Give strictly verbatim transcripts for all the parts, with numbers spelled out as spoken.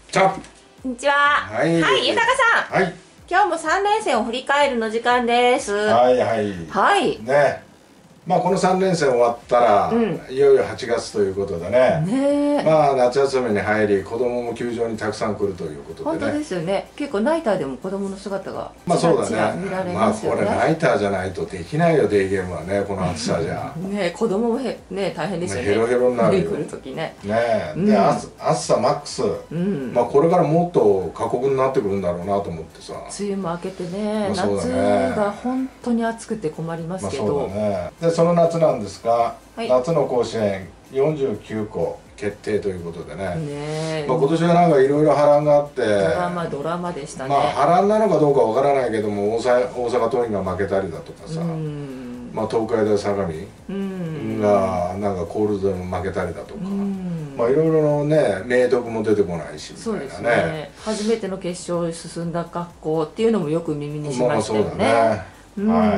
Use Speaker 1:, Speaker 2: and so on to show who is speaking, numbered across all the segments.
Speaker 1: じゃ
Speaker 2: こんにちは。
Speaker 1: はい、
Speaker 2: はい、豊さん。
Speaker 1: はい、
Speaker 2: 今日も三連戦を振り返るの時間です。
Speaker 1: はいはい
Speaker 2: はい。
Speaker 1: ね、まあこのさん連戦終わったら、うん、いよいよはちがつということでね、ねまあ夏休みに入り、子供も球場にたくさん来るということでね。
Speaker 2: 本当ですよね。結構ナイターでも子供の姿が
Speaker 1: まあそうだね。
Speaker 2: 見られますよね。
Speaker 1: まあこれナイターじゃないとできないよ、デイゲームはね、この暑さじゃ。
Speaker 2: ね、子供もへね大変ですよね。
Speaker 1: ヘロヘロになるよ。
Speaker 2: 来る時ね。
Speaker 1: ね、で、うん、暑さマックス、うん、まあこれからもっと過酷になってくるんだろうなと思ってさ。
Speaker 2: 梅雨も明けてね、まあね、夏が本当に暑くて困りますけど。
Speaker 1: まあそうだね。でその夏なんですが、はい、夏の甲子園よんじゅうきゅうこ決定ということでね。ねまあ今年はなんかいろいろ波乱があって。ド
Speaker 2: ラマドラマでしたね。
Speaker 1: まあ波乱なのかどうかわからないけども、大阪大阪桐蔭が負けたりだとかさ。まあ東海大相模がなんかコールドでも負けたりだとか。まあいろいろね明徳も出てこないしみたいなね。そうですね。
Speaker 2: 初めての決勝に進んだ学校っていうのもよく耳にしましたよね。
Speaker 1: まあそうだね。はい、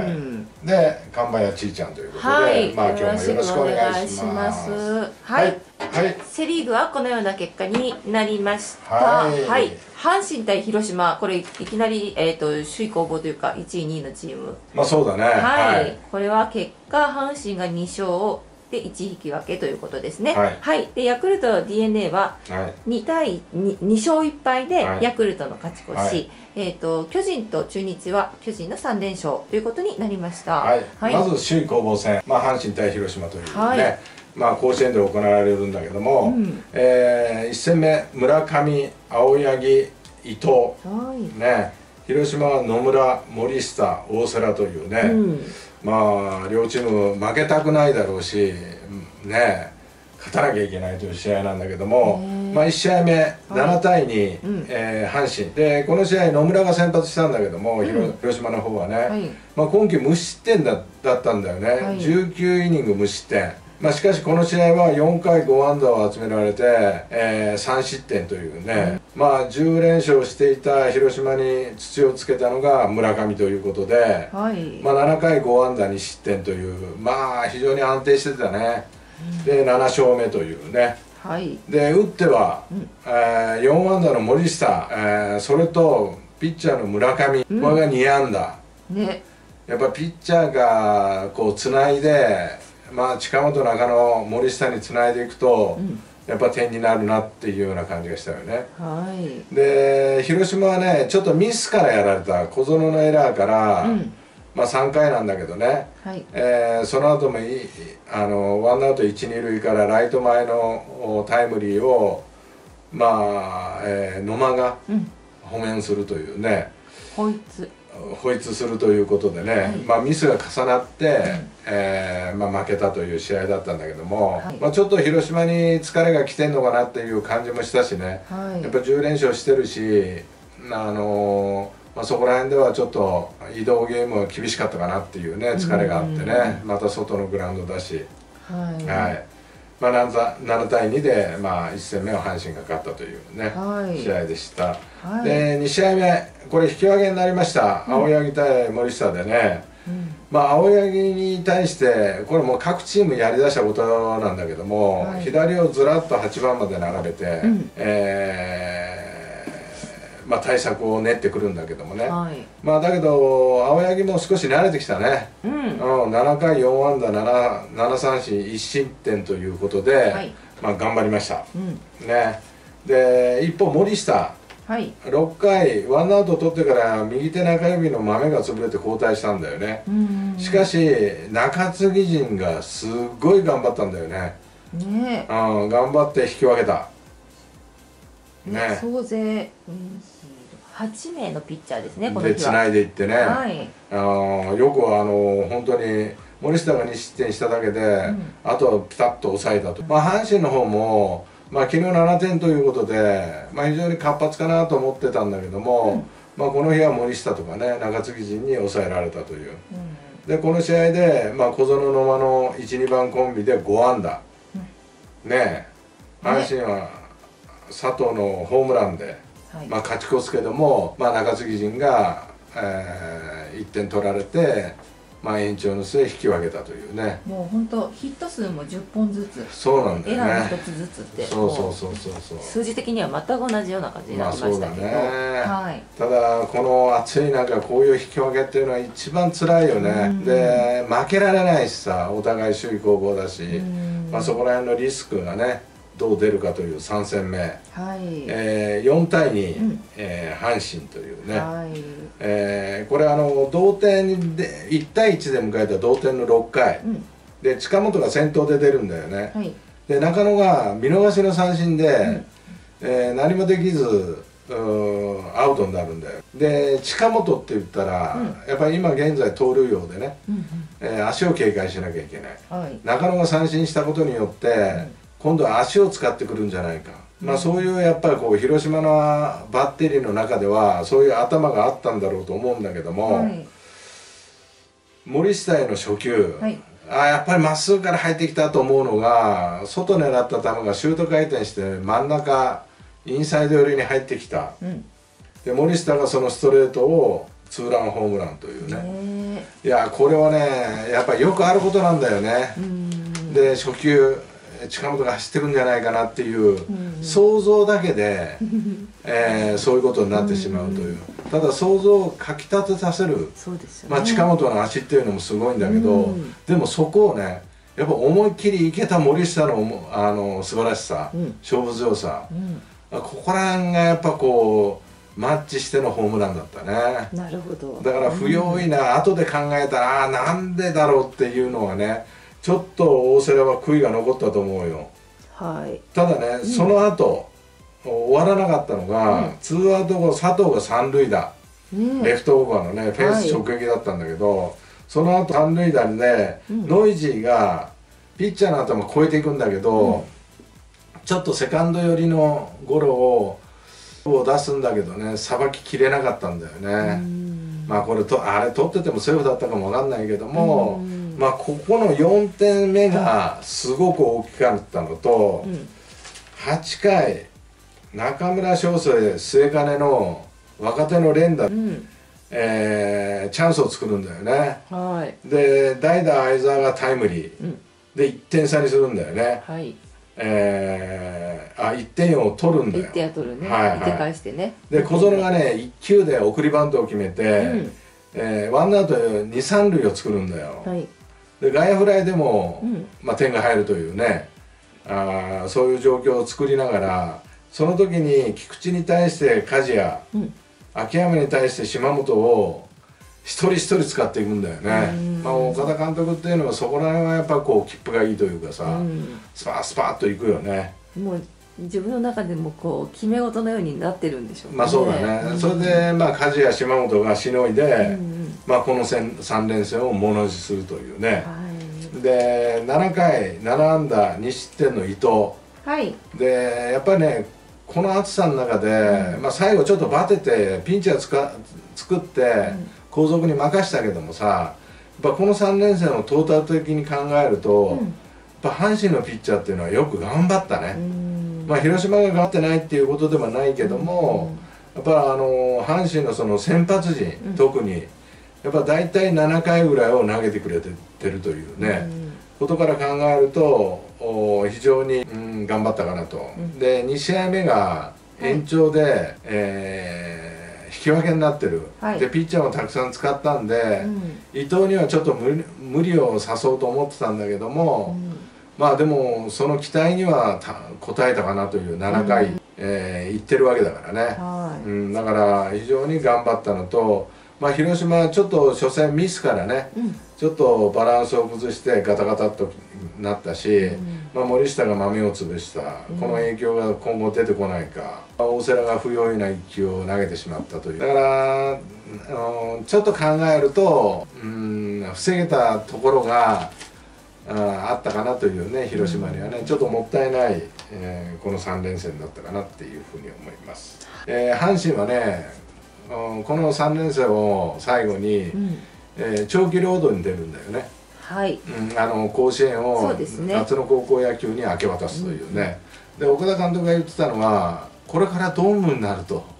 Speaker 1: で、看板屋ちーちゃんということで、はい、まあ今日もよろしくお願いします。
Speaker 2: はい、はい、セリーグはこのような結果になりました。はい、はい、阪神対広島、これいきなりえっ、ー、と首位攻防というかいちいにいのチーム。
Speaker 1: まあそうだね。はい、
Speaker 2: はい、これは結果阪神がに勝でいち引き分けということですね。はい、はい、でヤクルト ディーエヌエー はにたいに、に勝いっぱいでヤクルトの勝ち越し、はい、えーと巨人と中日は巨人のさん連勝ということになりました。
Speaker 1: はい、はい、まず首位攻防戦、まあ、阪神対広島というね、はい、まあ甲子園で行われるんだけども、うん、えー、いち戦目村上、青柳、伊藤、はい、ね、広島は野村、森下、大瀬良というね、うん、まあ両チーム負けたくないだろうしね勝たなきゃいけないという試合なんだけども、まあいち試合目ななたいに、はい、えー、阪神でこの試合野村が先発したんだけども、うん、広島の方はね、はい、まあ今季無失点 だ, だったんだよね、はい、じゅうきゅうイニング無失点。まあしかしこの試合はよんかいご安打を集められて、えー、さん失点というね、うん、まあじゅう連勝していた広島に土をつけたのが村上ということで、はい、まあななかいご安打に失点というまあ非常に安定してたね、うん、でなな勝目というね、はい、で打っては、うん、えー、よん安打の森下、えー、それとピッチャーの村上、うん、これがに安打、ね、やっぱピッチャーがこうつないでまあ近本、中野、森下につないでいくと、うん、やっぱ点になるなっていうような感じがしたよね。はい、で広島はねちょっとミスからやられた小園のエラーから、うん、まあさんかいなんだけどね、はい、えー、その後もいあのワンアウトいち、に塁からライト前のタイムリーをまあ、えー、野間が補面するというね。
Speaker 2: ホイッツ
Speaker 1: ホイッツするということでね、はい、まあミスが重なって、うん、えー、まあ負けたという試合だったんだけども、はい、まあちょっと広島に疲れが来てんのかなっていう感じもしたしね、はい、やっぱじゅう連勝してるし、あのーまあ、そこら辺ではちょっと移動ゲームは厳しかったかなっていうね疲れがあってね、また外のグラウンドだし、はい、はい、まあ、ななたいにで、まあ、いち戦目は阪神が勝ったというね、はい、試合でした、はい、でに試合目これ引き分けになりました、うん、青柳対森下でね、うん、まあ青柳に対してこれもう各チームやりだしたことなんだけども、はい、左をずらっとはちばんまで並べて、うん、えーまあ対策を練ってくるんだけどもね、はい、まあだけど青柳も少し慣れてきたね、うん、うん、ななかいよん安打 7, 7三振いち失点ということで、はい、まあ頑張りました、うん、ね、で一方森下、はい、ろっかいワンアウト取ってから右手中指の豆が潰れて交代したんだよね。しかし中継ぎ陣がすっごい頑張ったんだよね。ね、うん、頑張って引き分けた。
Speaker 2: ね、総勢はちめいのピッチャーですね、この日は。
Speaker 1: でつないでいってね、はい、あのよくあの本当に森下がに失点しただけで、うん、あとはピタッと抑えたと。まあ阪神の方もまあ昨日ななてんということで、まあ、非常に活発かなと思ってたんだけども、うん、まあこの日は森下とかね中継ぎ陣に抑えられたという、うん、でこの試合で、まあ、小園野間のいち、にばんコンビでご安打、うん、ねえ阪神は佐藤のホームランで、はい、まあ勝ち越すけども、まあ、中継ぎ陣が、えー、いってん取られて、 まあ、延長の末引き分けたというね。
Speaker 2: もう本当ヒット数もじゅっぽんずつ、
Speaker 1: そうなんだよね、
Speaker 2: エラーひとつずつって、
Speaker 1: そうそうそうそうそう、
Speaker 2: 数字的には全く同じような感じになってましたけど、まあそうだね、はい、
Speaker 1: ただこの暑い中こういう引き分けっていうのは一番辛いよね。で負けられないしさ、お互い首位攻防だし、まあそこら辺のリスクがねどう出るかというさん戦目、はい、えー、よんたいに、うん、えー、阪神というね、はい、えー、これあの同点でいちたいいちで迎えた同点のろっかい、うん、で近本が先頭で出るんだよね、はい、で中野が見逃しの三振で、うん、えー、何もできずアウトになるんだよ。で近本って言ったら、うん、やっぱり今現在盗塁王でね、うんうん、えー、足を警戒しなきゃいけない、はい、中野が三振したことによって、うん、今度は足を使ってくるんじゃないか、うん、まあそういうやっぱりこう広島のバッテリーの中ではそういう頭があったんだろうと思うんだけども、はい、森下への初球、はい、あやっぱりまっすぐから入ってきたと思うのが、外狙った球がシュート回転して真ん中インサイド寄りに入ってきた、うん、で森下がそのストレートをツーランホームランというね、いやこれはねやっぱりよくあることなんだよね。で初球近本が走ってるんじゃないかなっていう想像だけで、えー、そういうことになってしまうという、ただ想像をかきたてさせる、そうですよね、まあ近本の足っていうのもすごいんだけど、でもそこをねやっぱ思いっきりいけた森下のあの素晴らしさ、うん、勝負強さ、うん、ここら辺がやっぱこうマッチしてのホームランだったね。なるほど。だから不用意な、うん、後で考えたらあなんでだろうっていうのはねちょっと大瀬良は悔いが残ったと思うよ。はい、ただね、うん、その後終わらなかったのが、うん、ツーアウト後佐藤が三塁打、うん、レフトオーバーのねフェンス直撃だったんだけど、はい、その後三塁打で、うん、ノイジーがピッチャーの頭越えていくんだけど、うん、ちょっとセカンド寄りのゴロをを出すんだけどねさばききれなかったんだよね。まあこれとあれ取っててもセーフだったかもわかんないけども、まあここのよんてんめがすごく大きかったのと、うん、はちかい中村翔成末金の若手の連打、うん、えー、チャンスを作るんだよね。はい、で代打相澤がタイムリー、うん、でいってんさにするんだよね。はい、えー、あいってんを取るんだよ。いってん取るね、はいはい、いってん返してね。で小園がねいっきゅうで送りバントを決めて、うん、えー、ワンアウトにさん塁を作るんだよ。はい、で外野フライでも、うん、まあ、点が入るというね、あそういう状況を作りながら、その時に菊池に対して梶谷、うん、秋山に対して島本を一人一人使っていくんだよね。まあ岡田監督っていうのはそこら辺はやっぱこう切符がいいというかさ、うん、スパースパーっといくよね。もう自分の中でもこう決め事のようになってるんでしょうね。まあそうだね、うん、それでまあ梶谷島本がしのいで、うん、まあこのさん連戦をものにするというね、はい、でななかいなな安打に失点の伊藤、はい、でやっぱりねこの暑さの中で、うん、まあ最後ちょっとバテてピンチはつか作って、うん、後続に任したけどもさ、やっぱこのさん連戦をトータル的に考えると、うん、やっぱ阪神のピッチャーっていうのはよく頑張ったね。まあ広島が頑張ってないっていうことではないけども、やっぱあの阪神のその先発陣、うん、特にやっぱ大体ななかいぐらいを投げてくれてるというね、うん、ことから考えると非常に、うん、頑張ったかなと。うん、でに試合目が延長で、はい、えー引き分けになってる、はい、でピッチャーもたくさん使ったんで、うん、伊藤にはちょっと無理、無理をさそうと思ってたんだけども、うん、まあでもその期待には応えたかなというななかい、うん、えー、いってるわけだからね、はい、うん、だから非常に頑張ったのと、まあ、広島はちょっと初戦ミスからね、うん、ちょっとバランスを崩してガタガタっとなったし、うん、まあ、森下が豆を潰した、うん、この影響が今後出てこないか、大瀬良が不用意な一球を投げてしまったという、だからあのちょっと考えると、うん、防げたところが あ, あったかなというね、広島にはね、うん、ちょっともったいない、えー、このさん連戦だったかなっていうふうに思います。えー、阪神はね、このさん連戦を最後に、うん、えー、長期労働に出るんだよね。はい、うん、あの甲子園を、ね、夏の高校野球に明け渡すというね、うん、で岡田監督が言ってたのはこれからドームになると、うん、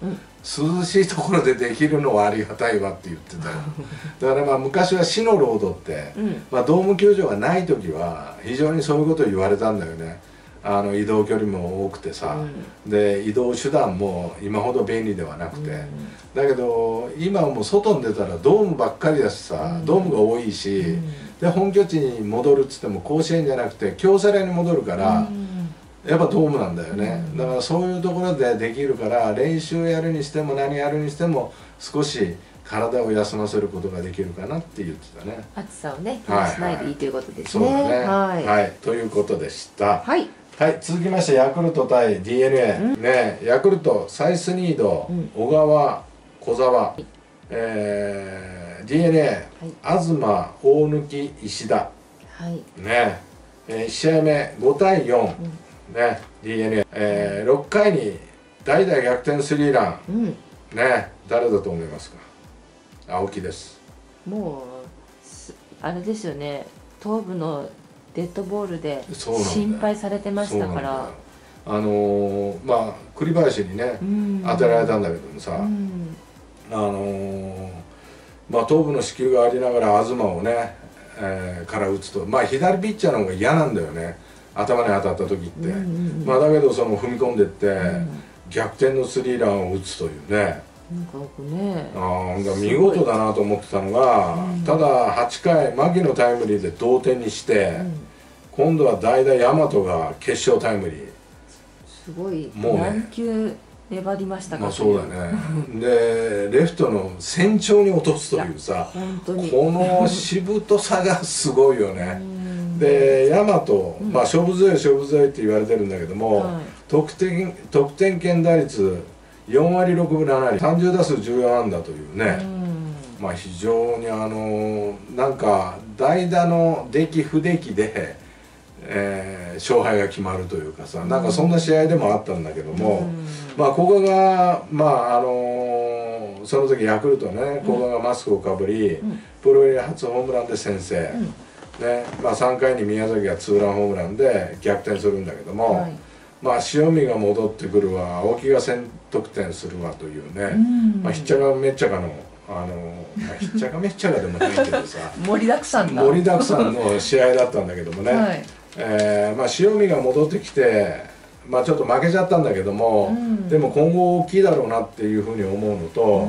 Speaker 1: 涼しいところでできるのはありがたいわって言ってたよ。だからまあ昔は死のロードって、うん、まあドーム球場がない時は非常にそういうことを言われたんだよね。あの移動距離も多くてさ、うん、で移動手段も今ほど便利ではなくて、うん、だけど今はもう外に出たらドームばっかりだしさ、うん、ドームが多いし、うん、で本拠地に戻るっつっても甲子園じゃなくて京セラに戻るから、うん、やっぱドームなんだよね、うん、だからそういうところでできるから練習やるにしても何やるにしても少し体を休ませることができるかなって言ってたね。
Speaker 2: 暑さをね気にしないでいいということですね。
Speaker 1: そうだね。はい、はい、ということでした。はい。はい、続きましてヤクルト対 ディーエヌエー、うん、ね、ヤクルトサイスニード、うん、小川、小沢、はい、えー、ディーエヌエー、はい、東、大貫、石田、はい、ね、えー、いち試合目ごたいよん、うん、ね、ディーエヌエー、えー、ろっかいに代打逆転スリーラン、うん、ね、誰だと思いますか？青木です。
Speaker 2: もうあれですよね、頭部のデッドボールで心配されてましたから、
Speaker 1: あのー、まあ栗林にね当てられたんだけどもさ、あのー、まあ頭部の支給がありながら東をね、えー、から打つと、まあ左ピッチャーの方が嫌なんだよね、頭に当たった時って。まあだけどその踏み込んでって、うん、逆転のスリーランを打つというね。
Speaker 2: なんかね、
Speaker 1: あ見事だなと思ってたのが、うん、ただはちかい牧のタイムリーで同点にして、うん、今度は代打大和が決勝タイムリー。
Speaker 2: すごいもうね何球粘りましたか。
Speaker 1: まあそうだねでレフトの先長に落とすというさ、このしぶとさがすごいよねで大和、うん、まあ勝負強い勝負強いって言われてるんだけども、はい、得点得点圏打率よんわりろくぶななり、さんじゅうだすうじゅうよんあんだというね、うん、まあ非常にあのなんか代打の出来不出来で、えー、勝敗が決まるというかさ、なんかそんな試合でもあったんだけども、うん、まあここがまああのー、その時ヤクルトね、ここがマスクをかぶり、うん、プロ入り初ホームランで先制、うん、ね、まあさんかいに宮崎がツーランホームランで逆転するんだけども、はい、まあ塩見が戻ってくるわ、青木が先得点するわというね、まあひっちゃかめっちゃかのあの、まあ、ひっちゃかめっちゃかでもないけどさ
Speaker 2: 盛りだくさん
Speaker 1: 盛りだくさんの試合だったんだけどもね、はい、えー、まあ塩見が戻ってきて、まあちょっと負けちゃったんだけども、うん、でも今後大きいだろうなっていうふうに思うのと、うん、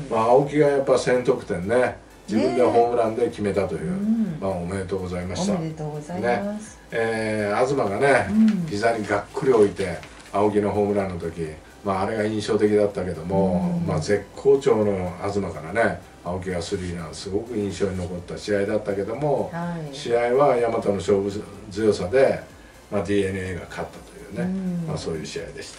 Speaker 1: まあ青木がやっぱ先得点ね、自分でホームランで決めたという、うん、まあおめでとうございました。
Speaker 2: おめでとうございます。
Speaker 1: ね、えー、東がね、うん、膝にがっくり置いて青木のホームランの時、まああれが印象的だったけども、うん、まあ絶好調の東からね、青木がスリーラン、すごく印象に残った試合だったけども、はい、試合は大和の勝負強さで、まあ、ディーエヌエー が勝ったというね、うん、まあそういう試合でした。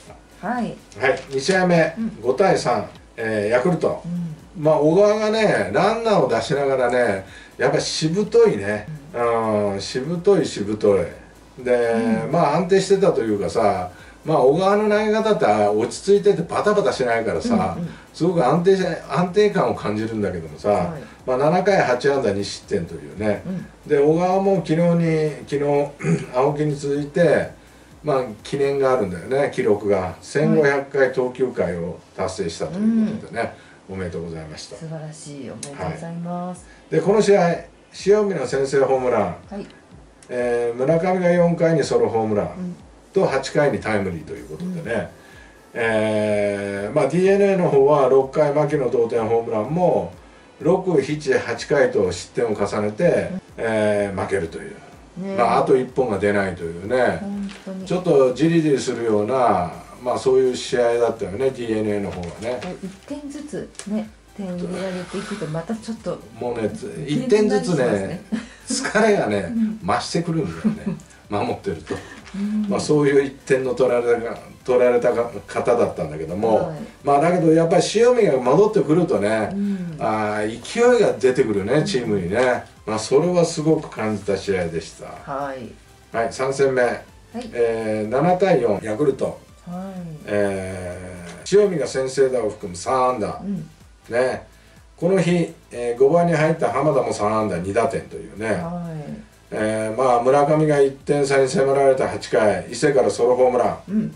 Speaker 1: はい、はい、に試合目、うん、ごたいさん、えー、ヤクルト、うん、まあ小川がねランナーを出しながらね、やっぱりしぶといね、うん、しぶといしぶといで、うん、まあ安定してたというかさ、まあ小川の投げ方って落ち着いててバタバタしないからさ、うんうん、すごく安定安定感を感じるんだけどもさ、はい、まあななかいはちあんだにしってんというね、うん、で小川も昨日に昨日青木に続いて、まあ記念があるんだよね、記録がせんごひゃっかい投球回を達成したということでね、うん、おめでとうございました。
Speaker 2: 素晴らしい、おめでとうございます。
Speaker 1: はい、でこの試合、塩見の先制ホームラン、はい、えー、村上がよんかいにソロホームラン、うん、とはちかいにタイムリーということでね、うん、えー、まあ ディーエヌエー の方はろっかい牧の同点ホームランもろく、なな、はちかいと失点を重ねて、うん、えー、負けるという、ね、まああといっぽんが出ないというね、ちょっとじりじりするような、まあそういう試合だったよね、 ディーエヌエー の方はね。
Speaker 2: いってんずつね点入れられていくとまたちょっと
Speaker 1: もうねいってんずつね疲れがね増してくるんだよね守ってると。まあそういういってんの取られた取られた方だったんだけども、はい、まあだけどやっぱり塩見が戻ってくるとね、うん、あ勢いが出てくるね、チームにね、まあそれはすごく感じた試合でした。はい、はい、さんせんめ、はい、えー、ななたいよんヤクルト、はい、えー、塩見が先制打を含むさんあんだ、うん、ね、この日、えー、ごばんに入った浜田もさんあんだにだてんというね、はい、えー、まあ村上がいってんさに迫られたはちかい、伊勢からソロホームラン、うん、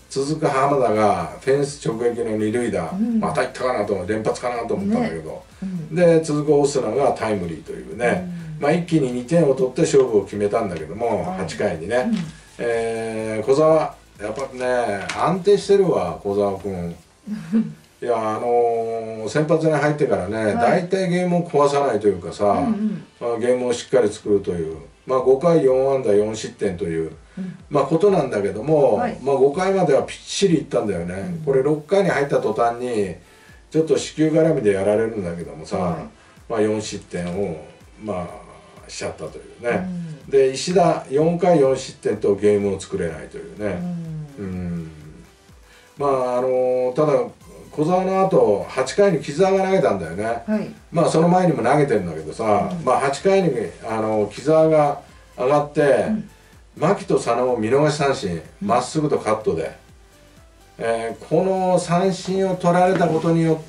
Speaker 1: 続く浜田がフェンス直撃の二塁打、うん、またいったかなと連発かなと思ったんだけど、ねうん、で続くオスナがタイムリーというね、うん、まあ、一気ににてんを取って勝負を決めたんだけども、はい、はちかいにね、うん、えー、小澤やっぱね安定してるわ小澤君いやあのー、先発に入ってからね、はい、大体ゲームを壊さないというかさ、うんうん、まあ、ゲームをしっかり作るという、まあ、ごかいよんあんだよんしってんという、うん、まあことなんだけども、はい、まあごかいまではぴっちりいったんだよね、うん、これろっかいに入った途端にちょっと四球絡みでやられるんだけどもさ、はい、まあよんしってんをまあしちゃったというね、うん、で石田よんかいよんしってんとゲームを作れないというね、うん、うん、まああのー、ただ小澤の後はちかいに木澤が投げたんだよね、はい、まあその前にも投げてるんだけどさ、うん、まあはちかいにあの木澤が上がって、うん、牧と佐野を見逃し三振ま、うん、っすぐとカットで、えー、この三振を取られたことによって、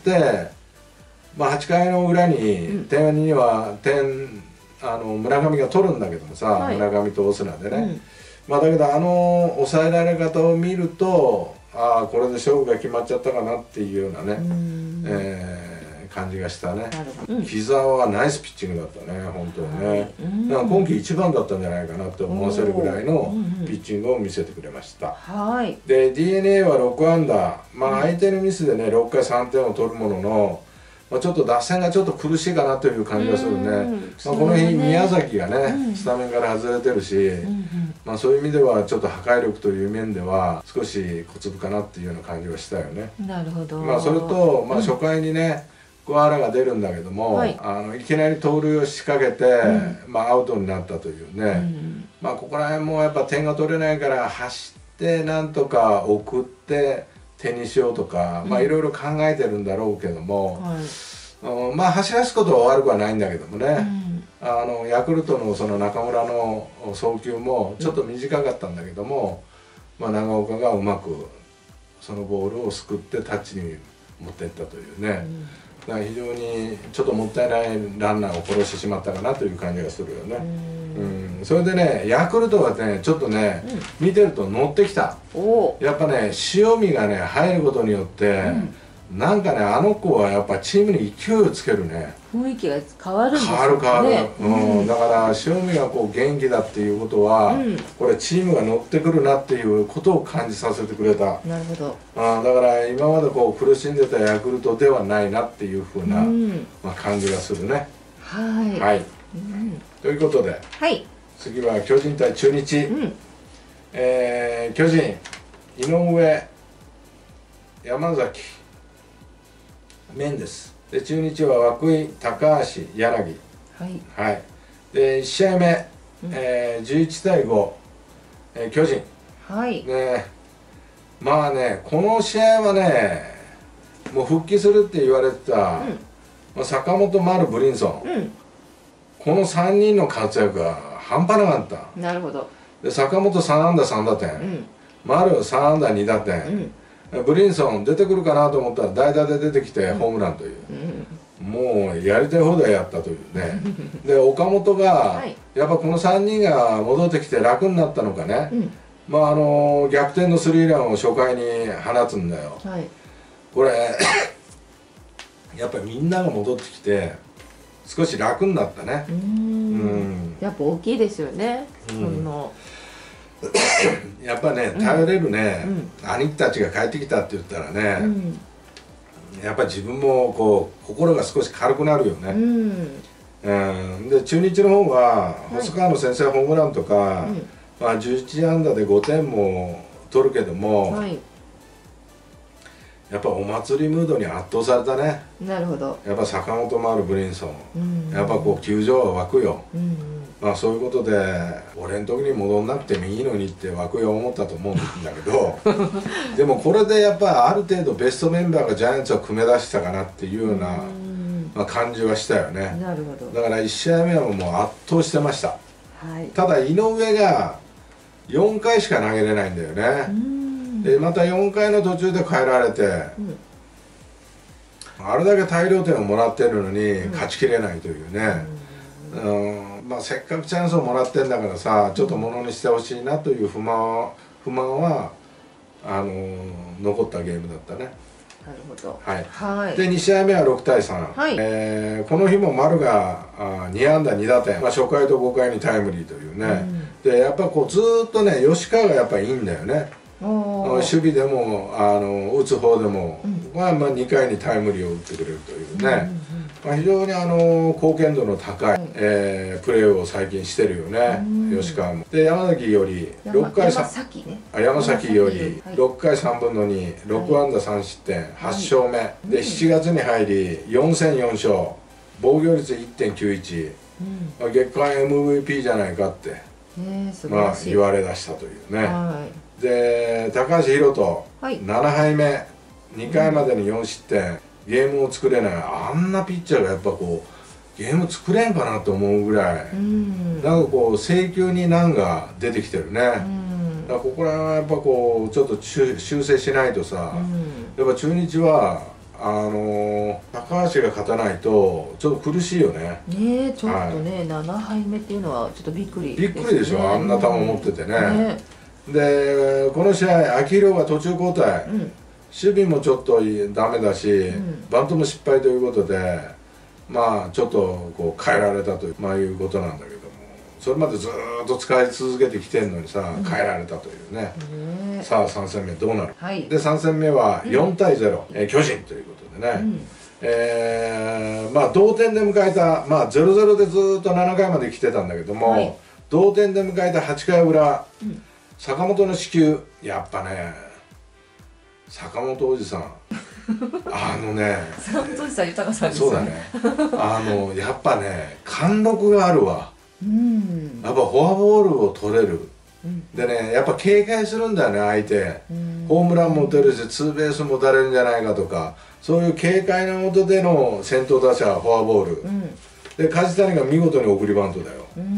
Speaker 1: まあ、はちかいの裏に点には点あの村上が取るんだけどもさ、はい、村上とオスナでね、うん、まあだけどあの抑えられ方を見るとああこれで勝負が決まっちゃったかなっていうようなね、えー、感じがしたね、うん、木澤はナイスピッチングだったね本当にね、なんか今季一番だったんじゃないかなって思わせるぐらいのピッチングを見せてくれました、はい、で ディーエヌエー はろくあんだ、まあ相手のミスでねろっかいさんてんを取るものの、まあ、ちょっと打線がちょっと苦しいかなという感じがするね、まあ、この日宮崎がね、うん、スタメンから外れてるし、うん、まあそういう意味ではちょっと破壊力という面では少し小粒かなっていうような感じはしたよね。
Speaker 2: なるほど。
Speaker 1: まあそれと、まあ、初回にね桑原が出るんだけども、はい、あのいきなり盗塁を仕掛けて、うん、まあアウトになったというね、うん、まあここら辺もやっぱ点が取れないから走ってなんとか送って手にしようとか、まあいろいろ考えてるんだろうけども、はい、まあ走らすことは悪くはないんだけどもね、うん、あのヤクルトのその中村の送球もちょっと短かったんだけども、うん、まあ長岡がうまくそのボールをすくってタッチに持っていったというね、うん、だから非常にちょっともったいないランナーを殺してしまったかなという感じがするよね。うん、それでねヤクルトがねちょっとね、うん、見てると乗ってきた。やっぱね塩見がね入ることによって、うん、なんかねあの子はやっぱチームに勢いをつけるね。
Speaker 2: 雰囲気が変わるんですよね。
Speaker 1: 変わる変わる、うんうん、だから塩見がこう元気だっていうことは、うん、これチームが乗ってくるなっていうことを感じさせてくれた。
Speaker 2: なるほど。
Speaker 1: あだから今までこう苦しんでたヤクルトではないなっていうふうな、うん、まあ、感じがするね。
Speaker 2: はい、
Speaker 1: はい、
Speaker 2: うん、
Speaker 1: ということで、
Speaker 2: はい、
Speaker 1: 次は巨人対中日、うん、えー、巨人井上山崎メンデスで中日は涌井高橋柳、はい、はい、でいち試合目、うん、えー、じゅういちたいご、えー、巨人、はい、ね、まあねこの試合はねもう復帰するって言われてた、うん、まあ、坂本丸ブリンソン、うん、このさんにんの活躍が半端なかった。
Speaker 2: なるほど。で
Speaker 1: 坂本さんあんださんだてん、うん、丸さんあんだにだてん、うん、ブリンソン出てくるかなと思ったら代打で出てきてホームランという、うん、もうやりたい放題やったというねで岡本が、はい、やっぱこのさんにんが戻ってきて楽になったのかね、うん、まああの逆転のスリーランを初回に放つんだよ、はい、これやっぱりみんなが戻ってきて少し楽になったね。うん、うん、
Speaker 2: やっぱ大きいですよね、うん、その
Speaker 1: やっぱね頼れるね、うん、兄貴たちが帰ってきたって言ったらね、うん、やっぱり自分もこう心が少し軽くなるよね。うん、うん、で中日の方は細川の先制ホームランとか、はい、まあ、じゅういちあんだでごてんも取るけども、はい、やっぱお祭りムードに圧倒されたね。なるほど。やっぱ坂本丸ブリンソン、うん、やっぱこう球場は湧くよ、うん、まあそういうことで俺の時に戻んなくてもいいのにって湧くよ思ったと思うんだけどでもこれでやっぱある程度ベストメンバーがジャイアンツを組め出したかなっていうような、うん、まあ、感じはしたよね。なるほど。だからいち試合目はもう圧倒してました、はい、ただ井上がよんかいしか投げれないんだよね。うん、でまたよんかいの途中で変えられて、うん、あれだけ大量点をもらってるのに勝ちきれないというね、うん、うん、まあ、せっかくチャンスをもらってんだからさちょっとものにしてほしいなという不満は不満はあのー、残ったゲームだったね。
Speaker 2: なるほど。
Speaker 1: はい。
Speaker 2: はい、
Speaker 1: でに試合目はろくたいさん。
Speaker 2: はい、
Speaker 1: えー、この日も丸があに安打に打点、まあ、初回とごかいにタイムリーというね、うん、でやっぱこうずーっとね吉川がやっぱりいいんだよね。守備でもあの打つ方でも、うん、まあ、まあにかいにタイムリーを打ってくれるというね、まあ、非常にあの貢献度の高い、うん、えー、プレーを最近してるよね、うん、吉川も。で山崎よりろっかいさん、山崎ね、あ山崎よりろっかいさんぶんのに、ろく安打さん失点、はち勝目、はい、でしちがつに入りよん戦よん勝、防御率 いってんきゅういち、うん、月間 エムブイピー じゃないかって、まあ、言われだしたというね。はい、で高橋宏斗、はい、ななはいめ、にかいまでによん失点、ゲームを作れない、あんなピッチャーがやっぱこうゲーム作れんかなと思うぐらい、うん、なんかこう制球に難が出てきてるね。うん、だからここら辺はやっぱこうちょっと修正しないとさ、うん、やっぱ中日はあのー、高橋が勝たないとちょっと苦しいよね。
Speaker 2: ねえちょっとね、はい、ななはいめっていうのはちょっとびっくりですね。
Speaker 1: びっくりでしょ、あんな球持っててね。ねでこの試合秋広が途中交代、うん、守備もちょっとダメだし、うん、バントも失敗ということでまあちょっとこう変えられたという、まあ、いうことなんだけども、それまでずっと使い続けてきてるのにさ、うん、変えられたというね、ねさあさん戦目どうなる、はい、でさん戦目はよんたいゼロ、うん、えー、巨人ということでね、うん、えー、まあ同点で迎えた、まあ、ゼロゼロでずっとななかいまで来てたんだけども、はい、同点で迎えたはちかい裏、うん、坂本の四球、やっぱね坂本おじさんあのね
Speaker 2: 坂本おじさん豊さんですよね。
Speaker 1: そうだねあのやっぱね貫禄があるわ。うんやっぱフォアボールを取れる、うん、でねやっぱ警戒するんだよね相手、うん、ホームランも打てるしツーベースも打たれるんじゃないかとか、そういう警戒の下での先頭打者フォアボール、うん、で梶谷が見事に送りバントだよ、うん、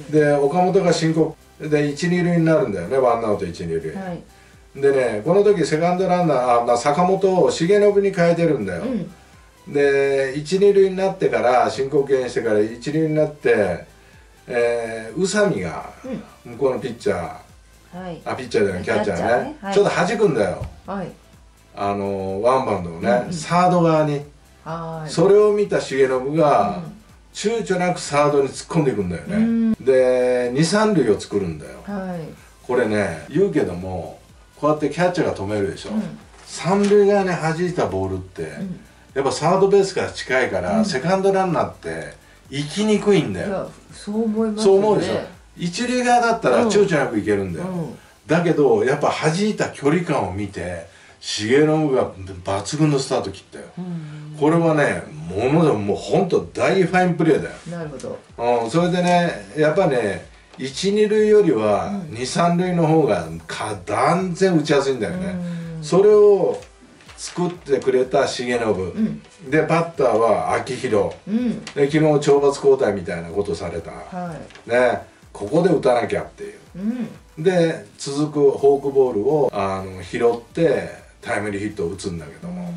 Speaker 1: で岡本が申告でいちに塁になるんだよね、ワンアウトいちに塁、はい、でねこの時セカンドランナーあ、まあ、坂本を重信に変えてるんだよ、うん、でいちに塁になってから申告敬遠してからいち塁になってえー、宇佐美が向こうのピッチャー、はい、あピッチャーじゃないキャッチャーね、ねはい、ちょっと弾くんだよ、はい、あのワンバウンドをね、うんうん、サード側に、はい、それを見た重信が、うん、躊躇なくサードに突っ込んでいくんだよね、うん、でにさん塁を作るんだよ、はい、これね言うけどもこうやってキャッチャーが止めるでしょ、うん、三塁側に弾いたボールって、うん、やっぱサードベースから近いから、うん、セカンドランナーって行きにくいんだよ。
Speaker 2: そう思いますよね。
Speaker 1: そう思うでしょ。一塁側だったら躊躇なく行けるんだよ、うんうん、だけどやっぱ弾いた距離感を見て重信が抜群のスタート切ったよ、うん、これはねものでももうほんと大ファインプレーだよ。
Speaker 2: なるほど、
Speaker 1: うん、それでねやっぱねいちに塁よりはにさん塁の方がか断然打ちやすいんだよね、うん、それを作ってくれた重信、うん、でバッターは秋広、うん、で昨日懲罰交代みたいなことされた、はい、ね、ここで打たなきゃっていう、うん、で続くフォークボールをあの拾ってタイムリーヒットを打つんだけども、うん、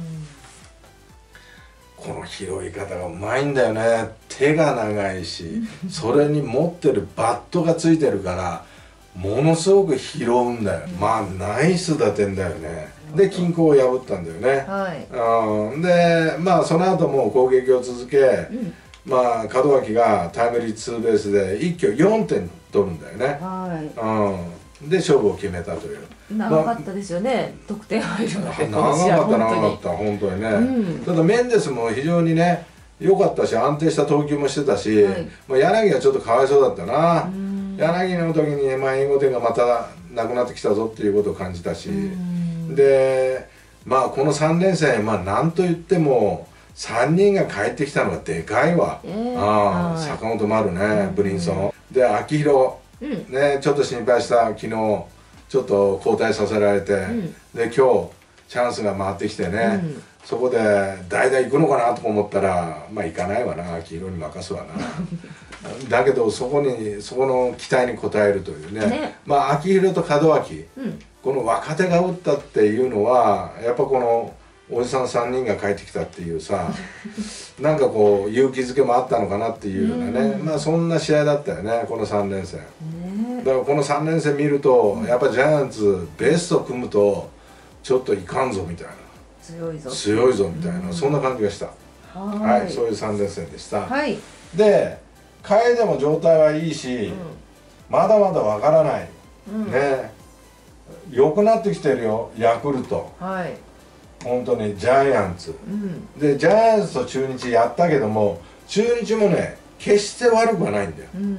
Speaker 1: この拾い方がうまいんだよね。手が長いしそれに持ってるバットがついてるからものすごく拾うんだよ、うん、まあナイス打点だよね。で均衡を破ったんだよね、はい、うん、でまあその後も攻撃を続け、うん、まあ門脇がタイムリーツーベースで一挙よんてん取るんだよね、はい、うん、で勝負を決めたという。
Speaker 2: 長かったですよね、まあ、得点入るので。
Speaker 1: 長かった長かった本当にね、うん、ただメンデスも非常にね良かったし安定した投球もしてたし、はい、まあ、柳がちょっとかわいそうだったな。柳の時にまあ援護点がまたなくなってきたぞっていうことを感じたし、でまあこのさん連戦、まあなんといってもさんにんが帰ってきたのがでかいわ、えー、ああ、坂本丸ね、ブリンソンで秋広、うん、ね、ちょっと心配した昨日ちょっと交代させられて、うん、で今日チャンスが回ってきてね、うん、そこで代打行くのかなと思ったらまあ行かないわな、秋広に任すわなだけどそこにそこの期待に応えるというね、ね、まあ秋広と門脇、うん、この若手が打ったっていうのはやっぱこのおじさんさんにんが帰ってきたっていうさなんかこう勇気づけもあったのかなっていうようなね、うん、まあそんな試合だったよねこのさん連戦、ね、だからこのさん連戦見るとやっぱジャイアンツベスト組むとちょっといかんぞみたいな、
Speaker 2: 強いぞ
Speaker 1: 強いぞみたいな、うん、そんな感じがした。はい、はい、そういうさん連戦でした。はい、で下位でも状態はいいし、うん、まだまだわからない、うん、ね、良くなってきてるよヤクルト、はい、本当にジャイアンツ、うん、でジャイアンツと中日やったけども、中日もね決して悪くはないんだよ、うんうんうん、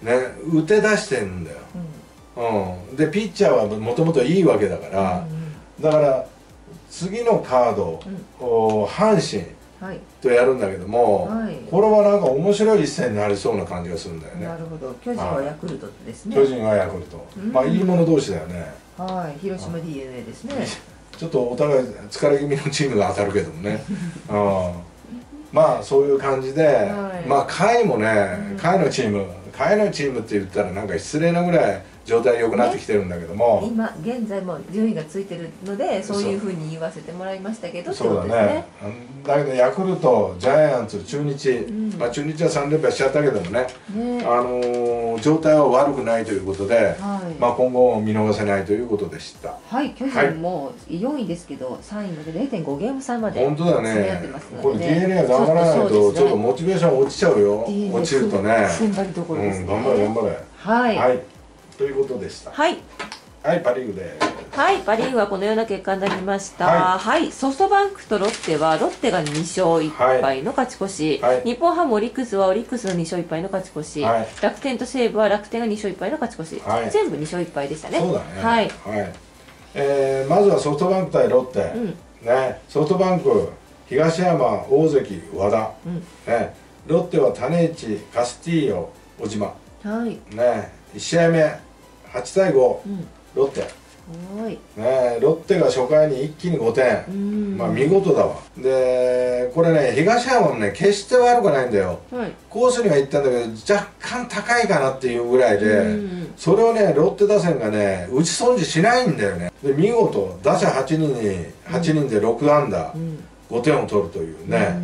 Speaker 1: ね、打て出してるんだよ、うんうん、でピッチャーはもともといいわけだから、うんうん、だから次のカード、うん、阪神とやるんだけども、はい、これはなんか面白い一戦になりそうな感じがするんだよね。
Speaker 2: なるほど。巨人はヤクルトですね。
Speaker 1: 巨人はヤクルト、うん、まあいいもの同士だよね。
Speaker 2: はい、広島 ディーエヌエー ですね。
Speaker 1: ちょっとお互い疲れ気味のチームが当たるけどもね。あまあそういう感じで、はい、まあ下位もね、下位のチーム下位のチームって言ったらなんか失礼なぐらい状態良くなってきてるんだけども、
Speaker 2: ね、今現在も順位がついてるのでそういうふうに言わせてもらいましたけど、
Speaker 1: そうだね。だけどヤクルト、ジャイアンツ、中日、うん、まあ中日はさん連敗しちゃったけどもね、ね、あのー、状態は悪くないということで、はい、まあ今後見逃せないということでした。
Speaker 2: はい、巨人もよんいですけど、はい、さんいまで れいてんご ゲーム差まで
Speaker 1: 本当だね。これ ディーエヌエー 頑張らないとちょっとモチベーション落ちちゃうよ。落ちるとね。
Speaker 2: 踏ん張りどころですね。
Speaker 1: 頑張れ頑張れ。はい。はい。ということでした。はい。はい、パ・リーグです。
Speaker 2: はい、パ・リーグはこのような結果になりました。はい、はい、ソフトバンクとロッテはロッテがに勝いっぱいの勝ち越し、はい、日本ハム、オリックスはオリックスのに勝いっぱいの勝ち越し、はい、楽天と西武は楽天がに勝いっぱいの勝ち越し、はい、全部に勝いっぱいでしたね。
Speaker 1: そうだね。はい。はい、えー、まずはソフトバンク対ロッテ、うん、ね、ソフトバンク東山、大関、和田、うん、ね、ロッテは種市、カスティーヨ、小島、はい、ね、いち試合目はちたいご、うん、ロッテ、ね、ロッテが初回に一気にごてん、まあ見事だわ。でこれね、東山もね決して悪くないんだよ、はい、コースには行ったんだけど若干高いかなっていうぐらいで、それをねロッテ打線がね打ち損じしないんだよね。で見事打者はちにんにはちにんでろくあんだ、うん、ごてんを取るというね、うん、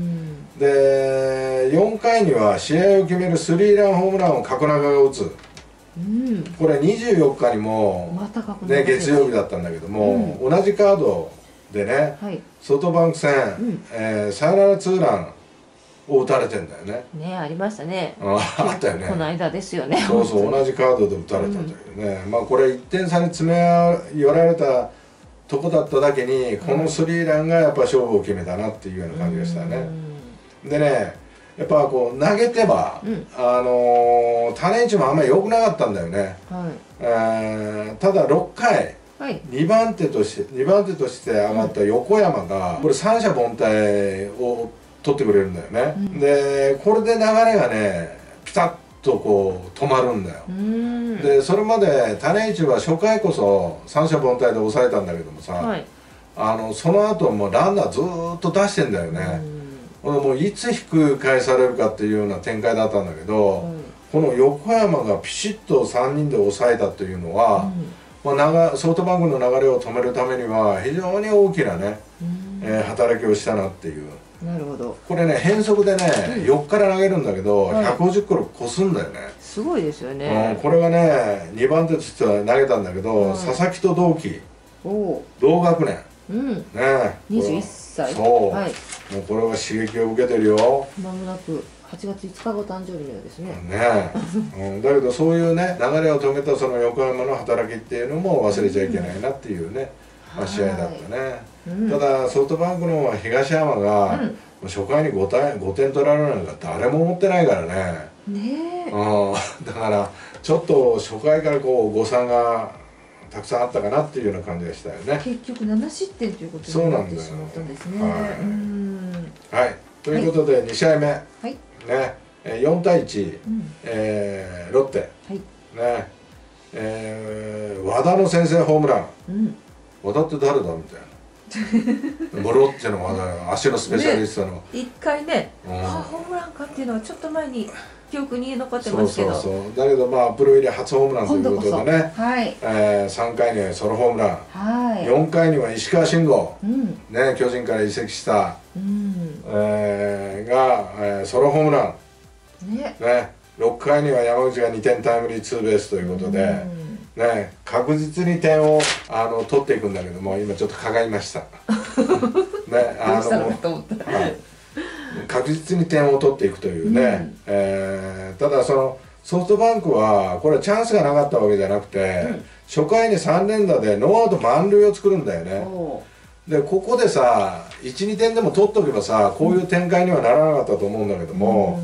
Speaker 1: でよんかいには試合を決めるスリーランホームランを角中が打つ。うん、これにじゅうよっかにも、まね、月曜日だったんだけども、うん、同じカードでね、はい、ソフトバンク戦、うん、えー、サヨナラツーランを打たれてんだよね。
Speaker 2: ね、ありましたね。
Speaker 1: ああったよね。
Speaker 2: この間ですよね。
Speaker 1: そうそう、同じカードで打たれたんだけどね、うん、まあこれいってん差に詰め寄られたとこだっただけに、このスリーランがやっぱ勝負を決めたなっていうような感じがしたね。うん、でね、やっぱこう投げては、うん、あのー、種市もあんまり良くなかったんだよね、はい、えー、ただろっかい、はい、にばんてとしてにばんてとして上がった横山が、うん、これ三者凡退を取ってくれるんだよね、うん、でこれで流れがねピタッとこう止まるんだよ、うん、でそれまで種市は初回こそ三者凡退で抑えたんだけどもさ、はい、あのその後もランナーずーっと出してんだよね、うん、もういつひっくり返されるかっていうような展開だったんだけど、うん、この横山がピシッとさんにんで抑えたというのは、うん、まあ、ソフトバンクの流れを止めるためには非常に大きなね、うん、えー、働きをしたなっていう。
Speaker 2: なるほど。
Speaker 1: これね変則でね、うん、よっから投げるんだけど、はい、ひゃくごじゅっキロ越すんだよね。
Speaker 2: すごいですよね、
Speaker 1: うん、これがねにばんてとしては投げたんだけど、はい、佐々木と同期同学年、うん、ね、
Speaker 2: にじゅういっさい、
Speaker 1: そう、はい、もうこれは刺激を受けてるよ。
Speaker 2: まもなくはちがついつかが誕生日のようですね。
Speaker 1: ねえ、うん、だけどそういうね流れを止めたその横浜の働きっていうのも忘れちゃいけないなっていうね、うん、まあ、試合だったね、うん、ただソフトバンクの東山が、うん、初回に ご, ごてん取られるなんか誰も思ってないからね。ねえ、うん、だからちょっと初回からこう誤算がたくさんあったかなっていうような感じがしたよね。
Speaker 2: 結局ななしってんということになってしまったんですね。
Speaker 1: はい、ということでに試合目、はい、ね、よんたいいち、うん、えー、ロッテ、はい、ね、えー、和田の先制ホームラン、うん、和田って誰だみたいなもうロッテの和田、足のスペシャリストの、ね、
Speaker 2: 一回ね、うん、あホームランかっていうのはちょっと前に記憶に残ってますけど、
Speaker 1: そうそうそう、だけどまあプロ入り初ホームランということでね、はい、えー、さんかいにはソロホームラン、はい、よんかいには石川慎吾、うん、ね、巨人から移籍した、うん、えー、が、えー、ソロホームラン、ねね、ろっかいには山口がにてんタイムリーツーベースということで、うん、 ね、確実に点をあの取っていくんだけども、今ちょっとかがみました。ね、あの確実に点を取っていくというね、うん、えー、ただそのソフトバンクはこれチャンスがなかったわけじゃなくて、うん、初回にさん連打でノーアウト満塁を作るんだよね。でここでさいちにてんでも取っとけばさこういう展開にはならなかったと思うんだけども、うん、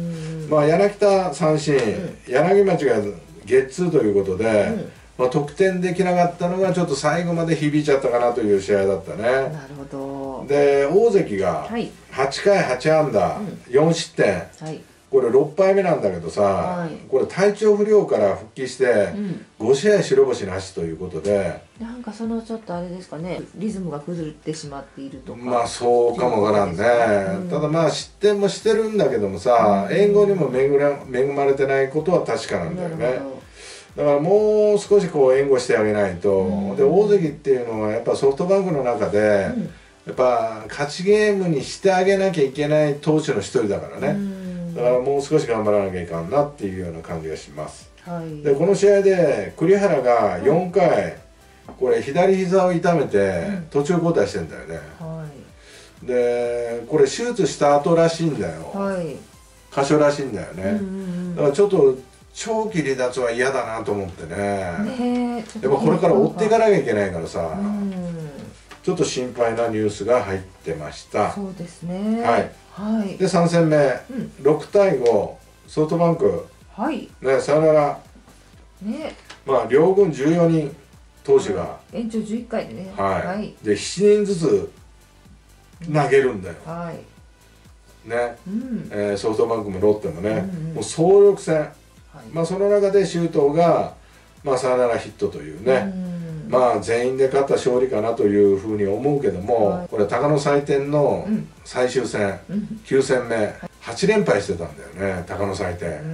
Speaker 1: まあ柳田三振、うん、柳町がゲッツーということで、うん、まあ、得点できなかったのがちょっと最後まで響いちゃったかなという試合だったね。な
Speaker 2: るほど。
Speaker 1: で大関がはちかいはちあんだ、うん、よんしってん、はい、これろっぱいめなんだけどさ、はい、これ体調不良から復帰してごしあい白星なしということで、
Speaker 2: うん、なんかそのちょっとあれですかね、リズムが崩れてしまっているとか。
Speaker 1: まあそうかもわからんね、うん、ただまあ失点もしてるんだけどもさ、うん、援護にも恵まれてないことは確かなんだよね。だからもう少しこう援護してあげないと、うん、で大関っていうのはやっぱソフトバンクの中で、うん、やっぱ勝ちゲームにしてあげなきゃいけない投手の一人だからね、うん、だからもう少し頑張らなきゃいかんなっていうような感じがします、はい、でこの試合で栗原がよんかい、これ左膝を痛めて途中交代してんだよね、はい、でこれ手術した後らしいんだよ、はい、箇所らしいんだよね、だからちょっと長期離脱は嫌だなと思ってね、ね、やっぱこれから追っていかなきゃいけないからさ、ちょっと心配なニュースが入ってました。
Speaker 2: そうですね、
Speaker 1: はい、はい、でさん戦目、うん、ろくたいごソフトバンク、はい、ね、さよなら、ね、まあ両軍じゅうよにん投手が、はい、
Speaker 2: 延長じゅういっかいでね、
Speaker 1: はい、はい、でしちにんずつ投げるんだよ、はい、ね、うん、えー、ソフトバンクもロッテもね、うんうん、もう総力戦、まあその中で周東が、まあ、サヨナラヒットというね、うまあ全員で勝った勝利かなというふうに思うけども、はい、これ鷹の祭典の最終戦、うん、きゅう戦目、はち連敗してたんだよね、鷹の祭典、うん、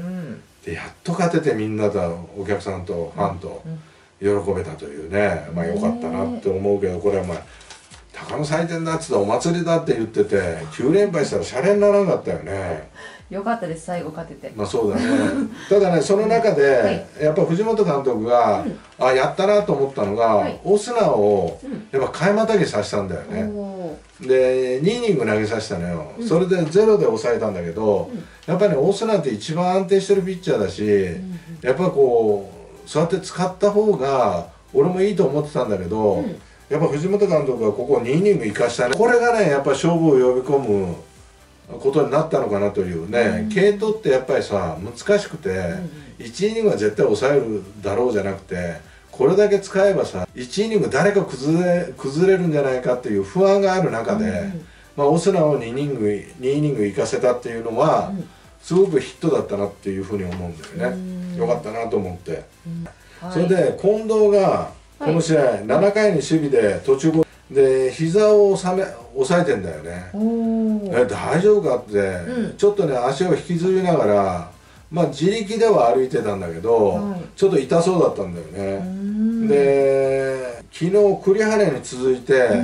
Speaker 1: でやっと勝ててみんなとお客さんとファンと喜べたというね、まあよかったなって思うけど、これはまあ鷹の祭典だっつってお祭りだって言っててきゅう連敗したらシャレにならなかったよね。
Speaker 2: よかったです、最後勝てて。
Speaker 1: まあそうだね。ただね、その中で、はい、やっぱ藤本監督が、うん、あやったなと思ったのが、はい、オスナをやっぱ替えまたぎさせたんだよね、うん、でにイニング投げさせたのよ、うん、それでゼロで抑えたんだけど、うん、やっぱりねオスナって一番安定してるピッチャーだし、うん、やっぱこうそうやって使った方が俺もいいと思ってたんだけど、うん、やっぱ藤本監督がここにイニング生かしたね。これがねやっぱ勝負を呼び込むことになったのかなというね、継投ってやっぱりさ難しくて、うん、いちイニングは絶対抑えるだろうじゃなくて、これだけ使えばさいちイニング誰か崩れ崩れるんじゃないかっていう不安がある中で、うん、まあ、オスナをにイニングにイニング行かせたっていうのは、うん、すごくヒットだったなっていうふうに思うんだよね、うん、よかったなと思って、うんはい、それで近藤がこの試合、はい、ななかいに守備で途中で膝を収め押さえてんだよね。え大丈夫かって、うん、ちょっとね足を引きずりながら、まあ自力では歩いてたんだけど、はい、ちょっと痛そうだったんだよね。で昨日栗原に続いて、うん、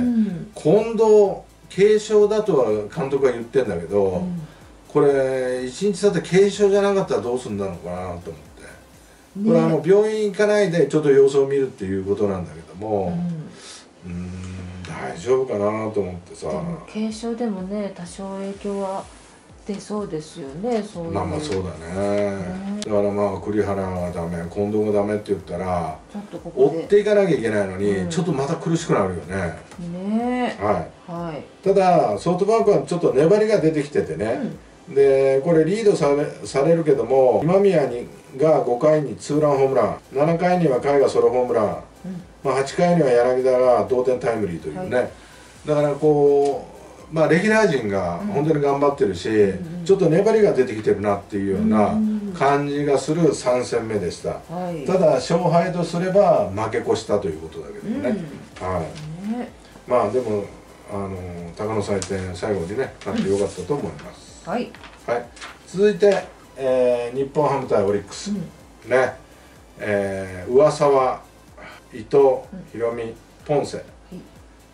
Speaker 1: 近藤軽傷だとは監督が言ってんだけど、うん、これいちにち経って軽傷じゃなかったらどうすんだのかなと思って、ね、これあの病院行かないでちょっと様子を見るっていうことなんだけども、うん、うん大丈夫かなと思ってさ。でも
Speaker 2: 軽症でもね多少影響は出そうですよね。そういう
Speaker 1: まあまあそうだね、ね、だからまあ栗原がダメ近藤がダメって言ったらちょっとここで追っていかなきゃいけないのに、うん、ちょっとまた苦しくなるよね。ねえ、はい、はい、ただソフトバンクはちょっと粘りが出てきててね、うん、でこれリードされ、されるけども今宮にがごかいにツーランホームラン、ななかいには甲斐がソロホームラン、うん、まあはちかいには柳田が同点タイムリーというね、はい、だからこうまあレギュラー陣が本当に頑張ってるし、うん、ちょっと粘りが出てきてるなっていうような感じがするさん戦目でした、はい、ただ勝敗とすれば負け越したということだけどね、うん、はい、ね、まあでもあの鷹の祭典最後にね勝ってよかったと思います、うん、はい、はい、続いて、えー、日本ハム対オリックス、うん、ね、えー、上沢、伊藤、博美、ポンセ、はい、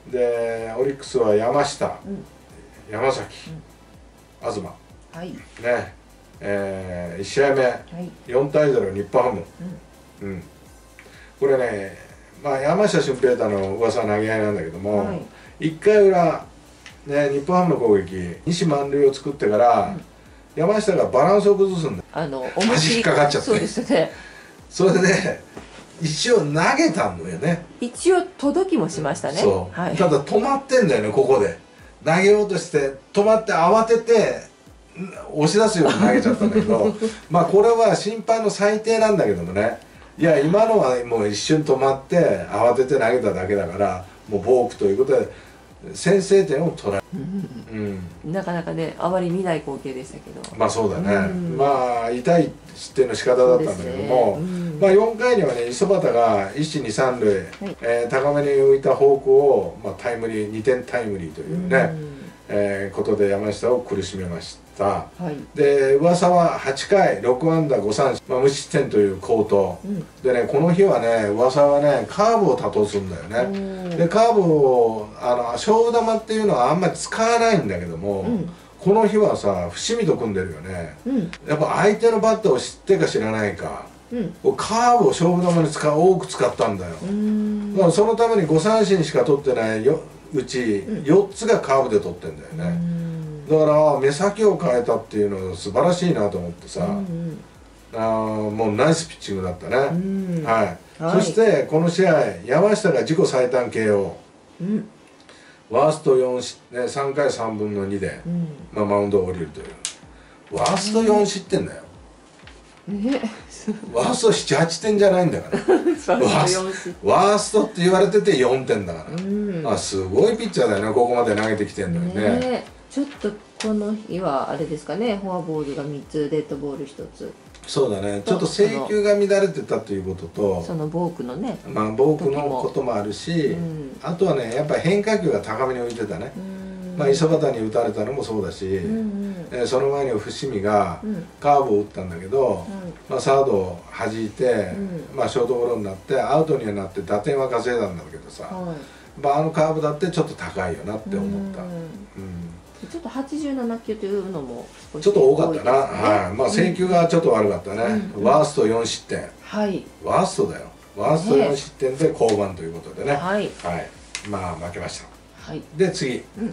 Speaker 1: でオリックスは山下、うん、山崎、うん、東、はい、ね、えー、いち試合目、はい、よんたいゼロ日本ハム、うんうん、 これね、まあ、山下舜平太の噂は投げ合いなんだけども、はい、いっかい裏、ね、日本ハムの攻撃西満塁を作ってから、うん、山下がバランスを崩すんだ。
Speaker 2: あの
Speaker 1: 足引っかかっちゃって。
Speaker 2: そうですね。
Speaker 1: それで一応投げたんだよね。
Speaker 2: 一応届きもしましたね。
Speaker 1: そう、はい、ただ止まってんだよね。ここで投げようとして止まって慌てて押し出すように投げちゃったんだけどまあこれは審判の裁定なんだけどもね、いや今のはもう一瞬止まって慌てて投げただけだからもうボークということで先制点を取られる、
Speaker 2: うん、なかなかねあまり見ない光景でしたけど、
Speaker 1: まあそうだね、うん、まあ痛い失点の仕方だったんだけども、ね、うん、まあよんかいにはね磯端が一二三塁、はい、えー、高めに浮いたフォークを、まあ、タイムリーにてんタイムリーというね、うん、えー、ことで山下を苦しめました。はい、で噂ははちかいろくあんだごさんしん、まあ、無失点という好投、うん、でねこの日はね噂はねカーブを多投するんだよね。でカーブをあの勝負球っていうのはあんまり使わないんだけども、うん、この日はさ伏見と組んでるよね、うん、やっぱ相手のバッターを知ってか知らないか、うん、カーブを勝負球に使う多く使ったんだよ。だからそのためにごさんしんしか取ってないうちよっつがカーブで取ってんだよね。だから目先を変えたっていうのは素晴らしいなと思ってさ、うんうん、あもうナイスピッチングだったね、うん、はい、はい、そしてこの試合山下が自己最短 ケーオー、うん、ワーストよんし、ね、さんかいさんぶんのにで、うん、まあ、マウンドを降りるというワーストよん失点だよ、えワーストななはちてんじゃないんだからワーストって言われててよんてんだから、うん、あすごいピッチャーだよね。ここまで投げてきてんのにね。ね
Speaker 2: ちょっとこの日はあれですかね、フォアボールがみっつ、デッドボールひとつ。
Speaker 1: そうだね、ちょっと制球が乱れてたということと、
Speaker 2: そのボークのね、
Speaker 1: まあボークのこともあるし、うん、あとはねやっぱり変化球が高めに浮いてたね。まあ磯端に打たれたのもそうだし、うんうん、えー、その前に伏見がカーブを打ったんだけど、うん、まあサードを弾いて、うん、まあショートゴロになってアウトにはなって打点は稼いだんだけどさ、はい、まああのカーブだってちょっと高いよなって思った。うん、うん
Speaker 2: ちょっとはちじゅうななきゅうというのも
Speaker 1: ちょっと多かったな、はい、まあ制球がちょっと悪かったね、うん、ワーストよん失点、はい、ワーストだよ、ワーストよん失点で降板ということでね、はい、はい、まあ負けました、はい、で次、うん、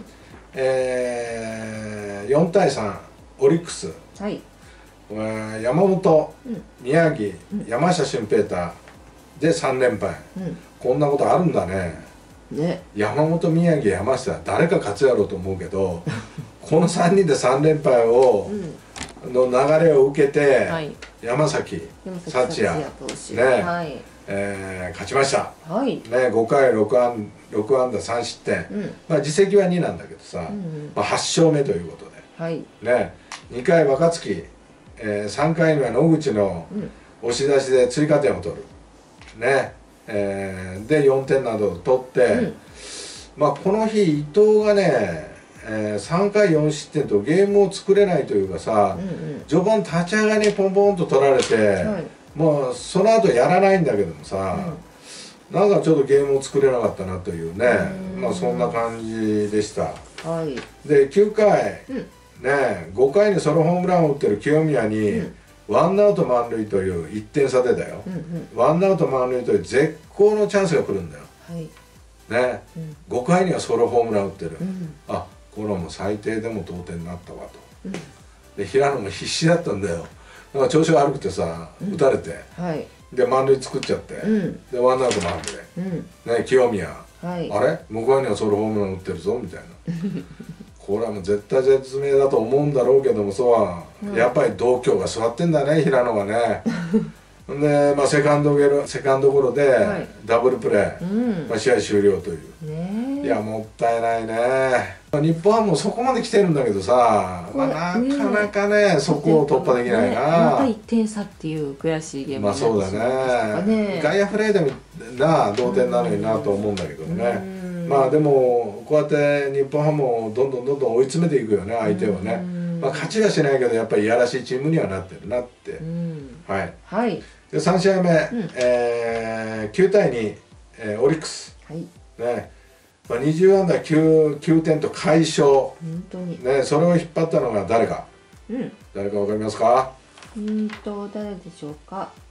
Speaker 1: えー、よんたいさんオリックス、はい、山本、うん、宮城、うん、山下舜平太でさんれんぱい、うん、こんなことあるんだね。ね、山本、宮城、山下誰か勝つやろうと思うけどこのさんにんでさんれんぱいを、うん、の流れを受けて、はい、山崎幸也ね、はい、えー、勝ちました、はい、ね、ごかいろくあんださん失点、うん、まあ実績はになんだけどさ、うん、まあはち勝目ということで、はい、ね、にかい若月、えー、さんかいには野口の押し出しで追加点を取るね、えー、でよんてんなどを取って、うん、まあこの日伊藤がね、えー、さんかいよん失点とゲームを作れないというかさ、うんうん、序盤立ち上がりにポンポンと取られて、はい、もうその後やらないんだけどもさ、うん、なんかちょっとゲームを作れなかったなというね、まあそんな感じでした、はい、できゅうかい、うん、ねごかいにソロホームランを打ってる清宮に、うん、ワンアウト満塁といういってん差でだよ、うんうん、ワンアウト満塁という絶好のチャンスが来るんだよ、はい、ね、うん、ごかいにはソロホームラン打ってる、うん、あこれはもう最低でも同点になったわと、うん、で平野も必死だったんだよ。だから調子が悪くてさ、うん、打たれて、はい、で満塁作っちゃって、うん、でワンアウト満塁、うん、ね清宮、はい、あれ向こうにはソロホームラン打ってるぞみたいなこれはもう絶対絶命だと思うんだろうけどもさ、うん、やっぱり同郷が座ってんだね平野がねで、まあ、セカンドゲロセカンドゴロでダブルプレー、うん、まあ、試合終了という、ね、いやもったいないね。日本はもうそこまで来てるんだけどさ、まあ、なかなかね、ねそこを突破できないな、ね、
Speaker 2: またいってん差っていう悔しいゲームになってしまいましたね。まあそうだね、
Speaker 1: 外野フライでもな同点なのになと思うんだけどね、まあでもこうやって日本ハムをどんどんどんどん追い詰めていくよね相手をね、まあ、勝ちはしないけどやっぱりいやらしいチームにはなってるなって、はい、はい、でさん試合目、うん、えー、きゅうたいに、えー、オリックス、はい、ね、まあ、にじゅうあんだきゅう、きゅうてんと快勝、本当に、ね、それを引っ張ったのが誰か、うん、誰かわかりますか？
Speaker 2: うんと誰でしょうか。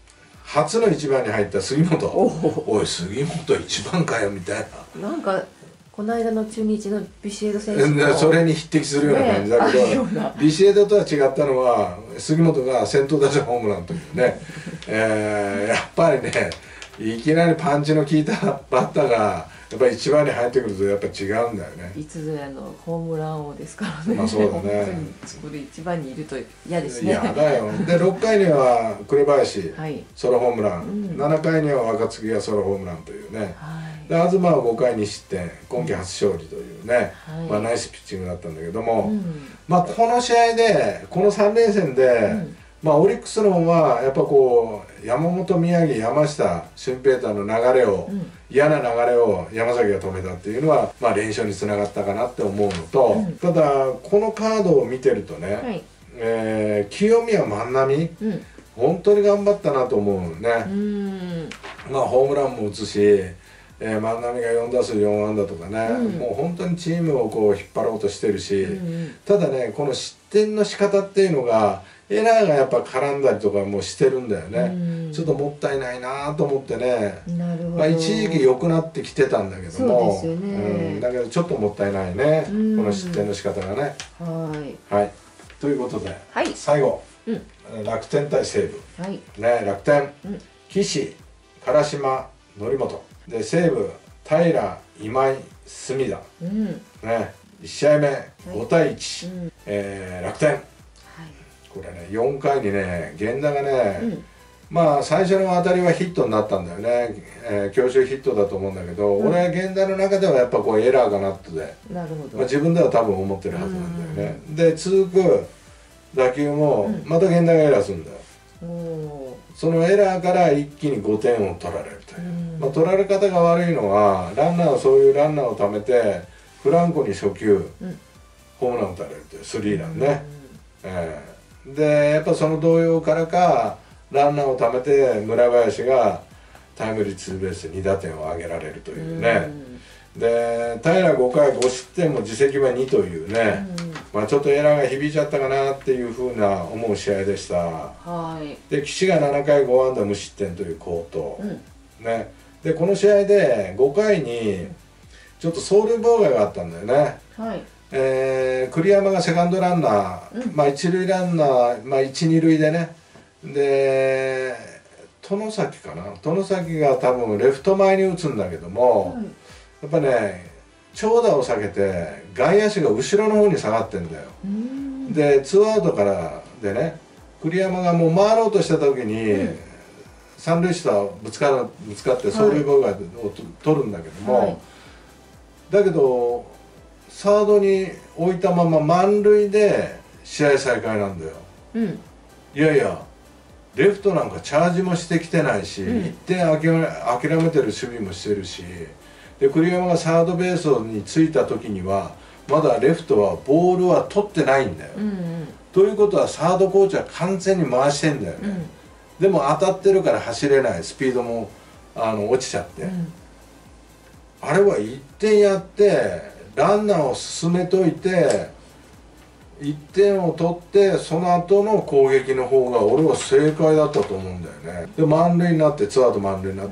Speaker 1: 初のいちばんに入った杉本。おい杉本いちばんかよみたい
Speaker 2: な。なんかこの間の中日のビシエド選手
Speaker 1: もそれに匹敵するような感じだけど、ね、ビシエドとは違ったのは杉本が先頭打者ホームランというね、えー、やっぱりねいきなりパンチの効いたバッターがやっぱり一番に入ってくるとやっぱ違うんだよね。
Speaker 2: いつぞやのホームラン王ですからね。
Speaker 1: まあそうだね。
Speaker 2: 本当に一番にいると嫌ですね。
Speaker 1: 嫌だよ。でろっかいには紅林、はい、ソロホームラン、うん、ななかいには若月がソロホームランというね。はい、で東はごかいに失点、今季初勝利というね、はい、まあナイスピッチングだったんだけども、うん、まあこの試合でこのさんれんせんで。うん、まあオリックスの方はやっぱこう山本、宮城、山下、俊平太の流れを、うん、嫌な流れを山崎が止めたっていうのは、まあ、連勝につながったかなって思うのと、うん、ただこのカードを見てるとね、はい、えー、清宮、万波、うん、本当に頑張ったなと思うね。うんまあホームランも打つし、えー、万波がよんだすうよんあんだとかね、うん、もう本当にチームをこう引っ張ろうとしてるし、うん、ただねこの失点の仕方っていうのがエラーがやっぱ絡んだりとかもしてるんだよね。ちょっともったいないなと思ってね。なるほど。まあ一時期良くなってきてたんだけども、そうですよね。うん、だけどちょっともったいないね。この失点の仕方がね。はい。はい。ということで、はい、最後、うん、楽天対西武。はい。ね楽天、うん、岸、唐島、則本で西武、平、今井、隅田。うん、ねいち試合目ごたいいち、はいうん、えー、楽天。これねよんかいにね源田がね、うん、まあ最初の当たりはヒットになったんだよね、えー、強襲ヒットだと思うんだけど、うん、俺は源田の中ではやっぱこうエラーがなってて、なるほど、まあ、自分では多分思ってるはずなんだよね。で続く打球もまた源田がエラーするんだよ、うん、そのエラーから一気にごてんを取られるという、うんまあ、取られ方が悪いのはランナーをそういうランナーをためてフランコに初球、うん、ホームラン打たれるというスリーランね、うん、えーでやっぱその動揺からかランナーをためて村林がタイムリーツーベースでにだてんを挙げられるというね、うん、で平ごかいごしってんも自責はにというね、うん、まあちょっとエラーが響いちゃったかなっていうふうな思う試合でした。はいで岸がななかいごあんだ無失点という好投、うん、ねでこの試合でごかいにちょっと走塁妨害があったんだよね。はいえー、栗山がセカンドランナー、うん、まあ一塁ランナー、まあ、いち、にるいでねで外崎かな外崎が多分レフト前に打つんだけども、うん、やっぱね長打を避けて外野手が後ろの方に下がってんだよ。でツーアウトからでね栗山がもう回ろうとした時に、うん、三塁手とぶつかるぶつかって走塁妨害を取るんだけども、はい、だけどサードに置いたまま満塁で試合再開なんだよ、うん、いやいやレフトなんかチャージもしてきてないし、うん、いってん諦め、諦めてる守備もしてるしで栗山がサードベースに着いた時にはまだレフトはボールは取ってないんだよ、うんうん、ということはサードコーチは完全に回してんだよね、うん、でも当たってるから走れないスピードもあの落ちちゃって、うん、あれはいってんやってランナーを進めといていってんを取ってその後の攻撃の方が俺は正解だったと思うんだよね。で満塁になってツーアウト満塁になって、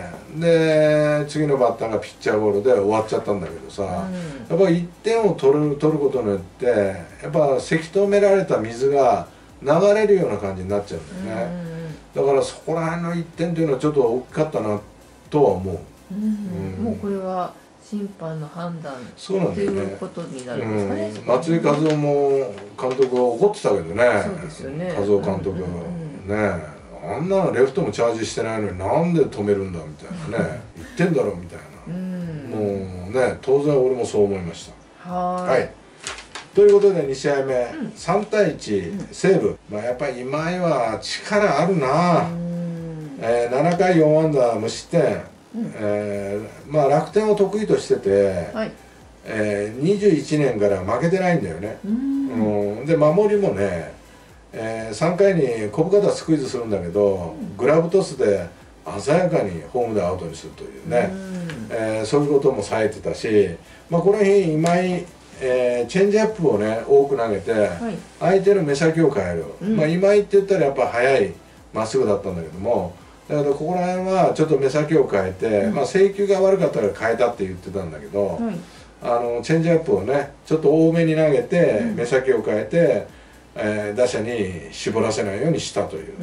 Speaker 1: うん、で次のバッターがピッチャーゴロで終わっちゃったんだけどさ、うん、やっぱりいってんを取る取ることによってやっぱせき止められた水が流れるような感じになっちゃうんだよね、うん、だからそこら辺のいってんというのはちょっと大きかったなとは思う、
Speaker 2: うんうん、もうこれは審判の判断っていうことになるんですかね。
Speaker 1: 松井稼頭も監督は怒ってたけどね。そうですよね。稼頭監督、うんうん、ねあんなのレフトもチャージしてないのになんで止めるんだみたいなね言ってんだろみたいな、うん、もうね当然俺もそう思いました。はい、はい、ということでに試合目、うん、さんたいいち、うん、西武、まあ、やっぱり今井は力あるな、うんえー、ななかいよんあんだ無失点うんえーまあ、楽天を得意としてて、はいえー、にじゅういちねんから負けてないんだよね。うんうんで守りもね、えー、さんかいに小深田スクイズするんだけど、うん、グラブトスで鮮やかにホームでアウトにするというね、うんえー、そういうことも冴えてたし、まあ、この日今井、えー、チェンジアップをね多く投げて、はい、相手の目先を変える、うんまあ、今井って言ったらやっぱ速いまっすぐだったんだけどもだからここら辺はちょっと目先を変えて、うん、まあ制球が悪かったから変えたって言ってたんだけど、はい、あのチェンジアップをねちょっと多めに投げて、うん、目先を変えて、えー、打者に絞らせないようにしたという。うん、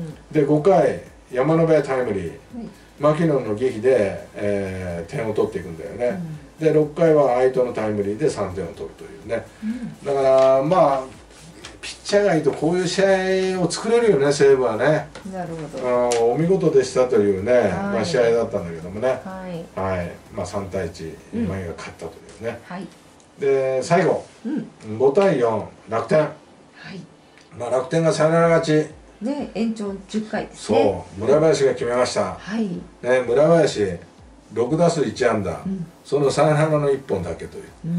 Speaker 1: でごかい山野辺タイムリー、はい、牧野の犠飛で、えー、点を取っていくんだよね。うん、でろっかいは相手のタイムリーでさんてんを取るというね。うん、だからまあピッチャーがいいとこういう試合を作れるよね、西武はね。
Speaker 2: なるほ
Speaker 1: ど。お見事でしたというね、はい、まあ試合だったんだけどもね。はい。はい、まあさんたいいち、今井が勝ったというね。はい。で最後、うん、ごたいよん楽天。はい。まあ楽天がサヨナラ勝ち。
Speaker 2: ね、延長じゅっかいですね。
Speaker 1: そう、村林が決めました。はい。ね、村林ろくだすういちあんだ、うん、そのサヨナラのいっぽんだけという。うん。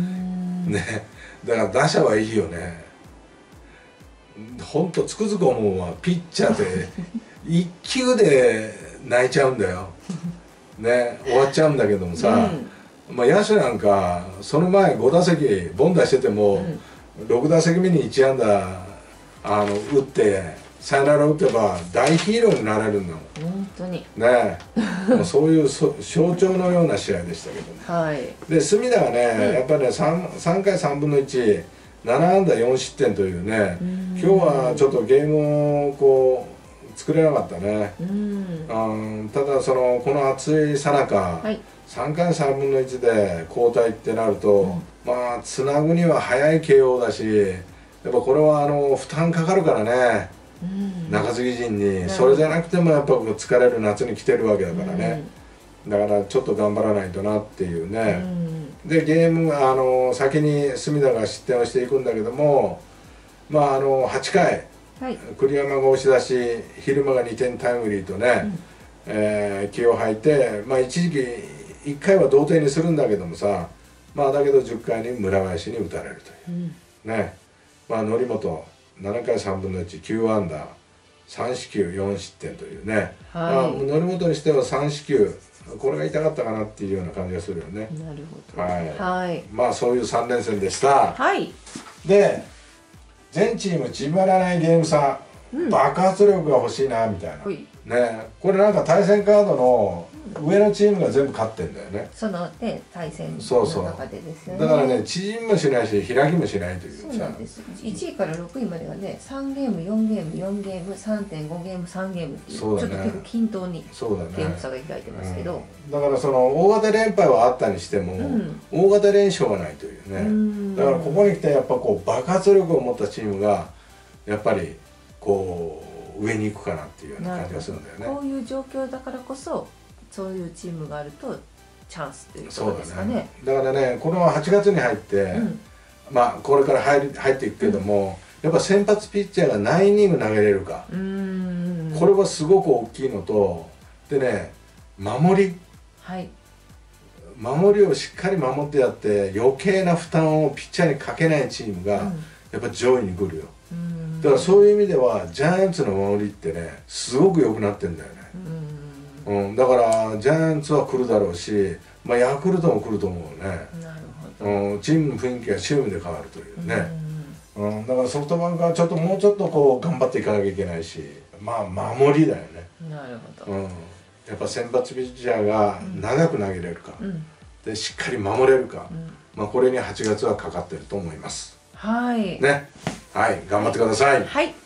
Speaker 1: ね、だから打者はいいよね。ほんとつくづく思うわ、ピッチャーっていっきゅうで泣いちゃうんだよ。ね、終わっちゃうんだけどもさ、うん、まあ野手なんかその前ごだせき凡打してても、うん、ろくだせきめにいちあんだあの打ってサヨナラ打てば大ヒーローになれるんだもん。
Speaker 2: 本当に
Speaker 1: ねもうそういうそ象徴のような試合でしたけどね。はい、で隅田がね、うん、やっぱりね 3, さんかいさんぶんのいちななあんだよんしってんというね、今日はちょっとゲームをこう作れなかったね。うんただそのこの暑いさなか、はい、さんかいさんぶんのいちで交代ってなると、うん、まあつなぐには早い ケーオー だし、やっぱこれはあの負担かかるからね、中継ぎ陣に。それじゃなくてもやっぱ疲れる夏に来てるわけだからね、だからちょっと頑張らないとなっていうね。でゲームあの先に隅田が失点をしていくんだけども、まああのはちかい、はい、栗山が押し出し蛭間がにてんタイムリーとね、うん、えー、気を吐いて、まあ一時期いっかいは同点にするんだけどもさ、まあだけどじゅっかいに村林に打たれるという、うん、ね、まあ則本ななかいさんぶんのいちきゅうあんださんしきゅうよんしってんというね、はい、まあ則本にしてはさんしきゅうこれが痛かったかなっていうような感じがするよね。
Speaker 2: なるほど。
Speaker 1: はい。はい、まあそういうさんれんせんでした。はい。で、全チーム縮まらないゲーム差、うん、爆発力が欲しいなみたいな。はい、ね、これなんか対戦カードの上のチームが全部勝ってんだよね。
Speaker 2: そのね対戦の中でですよね。
Speaker 1: だからね縮みもしないし開きもしないという。
Speaker 2: そうなんです。いちいからろくいまではねさんゲームよんゲームよんゲーム さんてんご ゲームさんゲームっていう、そうだね、ちょっと結構均等にゲーム差が開いてますけど、
Speaker 1: うん、だからその大型連敗はあったにしても、うん、大型連勝がないというね。うだからここに来てやっぱこう爆発力を持ったチームがやっぱりこう上に行くかなっていうような感じがするんだよね。
Speaker 2: こういう状況だからこそそういうチームがあるとチャンスということですかね。
Speaker 1: だからねこのはちがつに入って、うん、まあこれから入り入っていくけども、うん、やっぱ先発ピッチャーが何イニング投げれるか、うんこれはすごく大きいのと、でね守り、はい、守りをしっかり守ってやって余計な負担をピッチャーにかけないチームが、うん、やっぱ上位に来るよ。だからそういう意味ではジャイアンツの守りってねすごく良くなってんだよね。うん、うん、だからジャイアンツは来るだろうし、まあ、ヤクルトも来ると思うね。なるほど、うん、チームの雰囲気がチームで変わるというね。うん、うん、だからソフトバンクはちょっともうちょっとこう頑張っていかなきゃいけないし、まあ守りだよね。
Speaker 2: なるほど、
Speaker 1: うん、やっぱ先発ピッチャーが長く投げれるか、うん、でしっかり守れるか、うん、まあこれにはちがつはかかってると思います。はい。ね。はい、頑張ってください。
Speaker 2: はい。